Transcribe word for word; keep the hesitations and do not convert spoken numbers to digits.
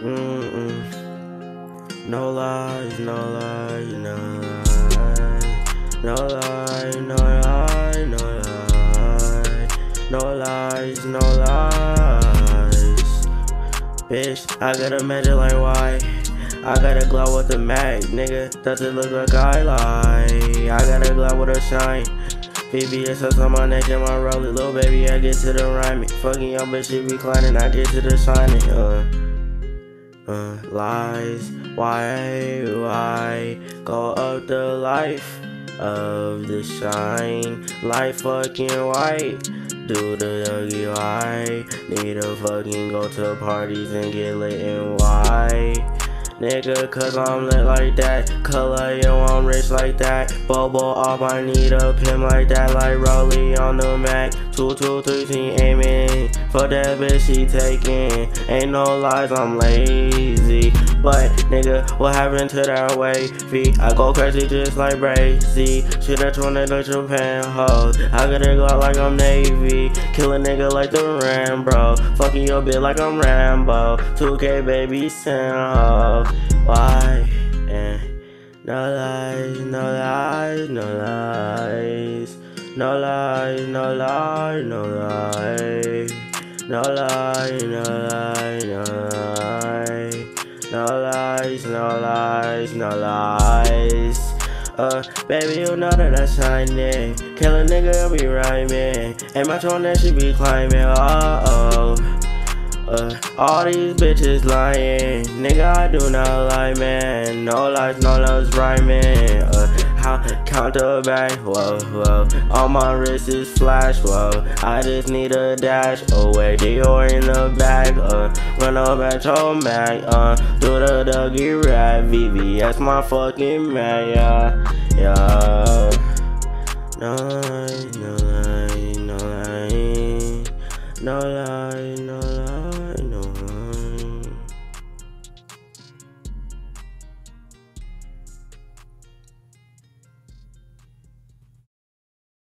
Mm-mm. No lies, no lies, no lies. No lie, no lie, no lie. No lies, no lies. Bitch, I got a magic like why? I got a glow with a mag, nigga. Does it look like I lie? I got a glow with a shine. V B S on my neck and my roller. Little baby, I get to the rhyming. Fucking your bitch, she reclining. I get to the shining. Uh, uh, lies. Why, why go up the life of the shine? Like fucking white. Do the doggy why? Need to fucking go to parties and get lit and why? Nigga, cause I'm lit like that. Color, yo, I'm rich like that. Bobo off, I need a pimp like that. Like Rollie on the Mac. Two, two, three, she aiming. For that bitch, she taking. Ain't no lies, I'm lazy. But, nigga, what happened to that wavy? I go crazy just like Brazy. Shit, that's one of the Japan hoes. I got a glock like I'm Navy. Kill a nigga like the Rambo. Fucking your bitch like I'm Rambo. two K baby, send ho. Why? Eh. No lies, no lies, no lies. No lies, no lies, no lies. No lies, no lies, no lies. No lies, no lies, no lies. Uh, baby, you know that I shining. Kill a nigga, I be rhyming. And my tone that she be climbing. Uh oh. Uh, all these bitches lying. Nigga, I do not lie, man. No lies, no lies, rhyming. Uh, how count the bag, whoa, whoa. On my wrist is flash, whoa. I just need a dash away. Dior in the bag, uh. Run up at your mag, uh. Do the doggy rap, V V S my fucking man, yeah, yeah. No lie, no lie, no lie. No lie.